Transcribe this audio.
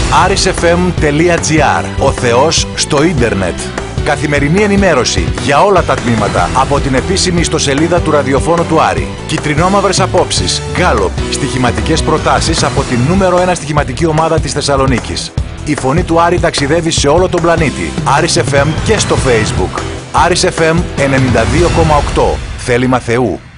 arisfm.gr. Ο Θεός στο ίντερνετ. Καθημερινή ενημέρωση για όλα τα τμήματα από την επίσημη ιστοσελίδα του ραδιοφώνου του Άρη. Κιτρινόμαυρες απόψεις, γκάλοπ, στοιχηματικές προτάσεις από την νούμερο 1 στοιχηματική ομάδα της Θεσσαλονίκης. Η φωνή του Άρη ταξιδεύει σε όλο τον πλανήτη. Άρης FM και στο Facebook. Άρης FM 92,8. Θέλημα Θεού.